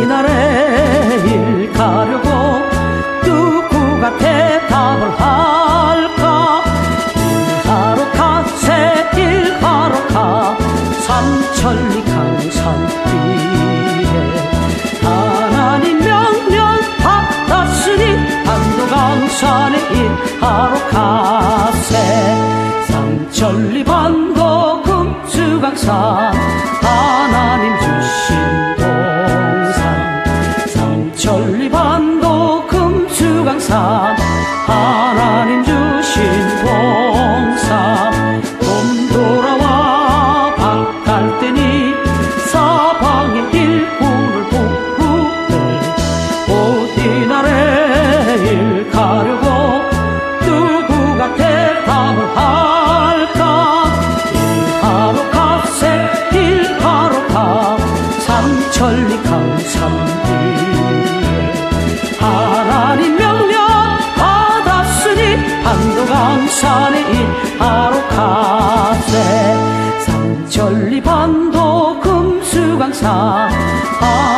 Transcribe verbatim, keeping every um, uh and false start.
어디나래 일 가려고 누구가 대답을 할까? 일하러 가세 일하러 가 삼천리 강산 위에 하나님 명령 받았으니 반도강산에 일하러 가세 삼천리 반도 금수강산 하나님 주신 동산 삼천리 반도 금수강산 하나님 주신 동산 봄 돌아와 밭갈 때니 사방에 일꾼을 부르네 어디나래 일 가려고 누구가 대답을 할까? 일하러 가세 일하러 가 삼천리 강산 위에 하나님 명령 받았으니 반도강산에 일하러 가세 삼천리 반도 금수강산